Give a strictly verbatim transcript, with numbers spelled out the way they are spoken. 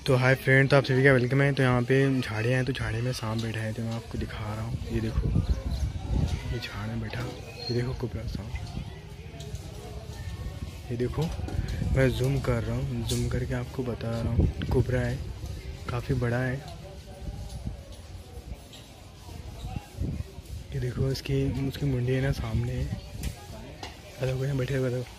तो hi friend, तो आप सभी का वेलकम है। तो यहाँ पे झाड़ियाँ हैं, तो झाड़ी में सांप बैठा है, तो मैं आपको दिखा रहा हूँ। ये देखो, ये झाड़ में बैठा, ये देखो कुबरा सांप। ये देखो, मैं जूम कर रहा हूँ, जूम करके आपको बता रहा हूँ। कुबरा है, काफ़ी बड़ा है। ये देखो, इसकी उसकी मुंडी है ना सामने है। बताओ, यहाँ बैठे बताओ।